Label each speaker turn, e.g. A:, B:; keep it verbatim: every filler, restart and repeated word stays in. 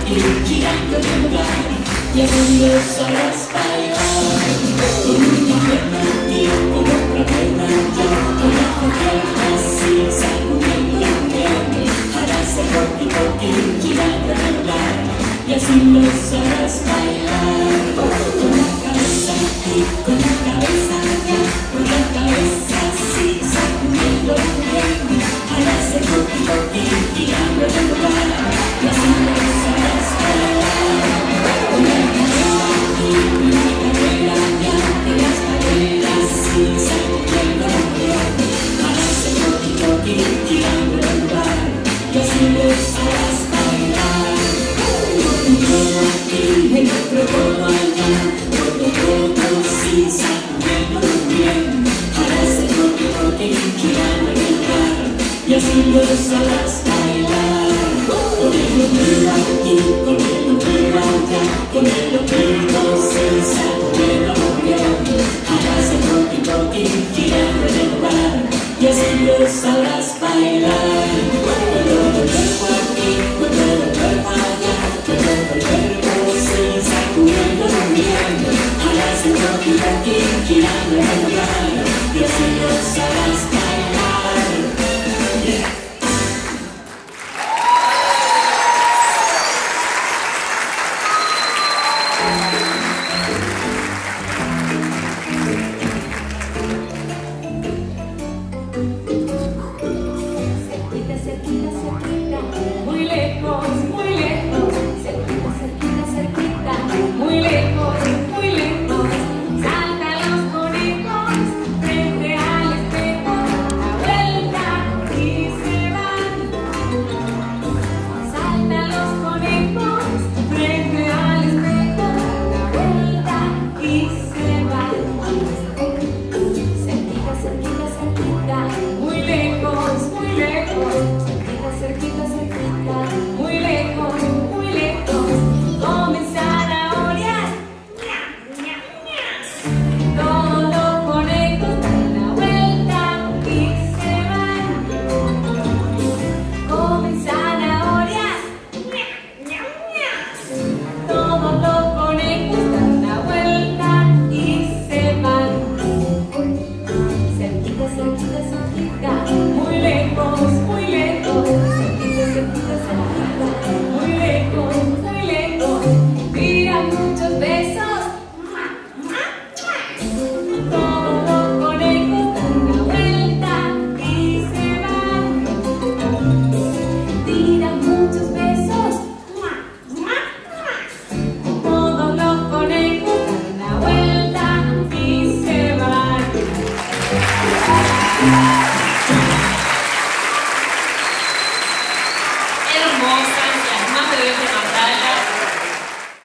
A: girando de lugar y haciendo solas bailar. Con una pierna tío, con otra pierna yo, con la pierna así sacudiendo bien. Harás el poqui poqui girando de lugar y haciendo solas bailar. Con la cabeza aquí, con la cabeza allá, con la cabeza así sacudiendo bien. Harás el poqui poqui girando de lugar y haciendo solas bailar. Con la cabeza aquí, con la cadera allá, con las caderas así sacudiendo bien. Harás el poqui poqui girando de lugar y haciendo solas bailar. Un codo aquí, el otro codo allá, otro codo así sacudiendo bien. Harás el poqui poqui girando de lugar y haciendo solas bailar. Con el ombligo aquí, con el ombligo allá, con el ombligo se sacudiendo bien. Harás el poqui poqui girando de lugar y haciendo solas bailar.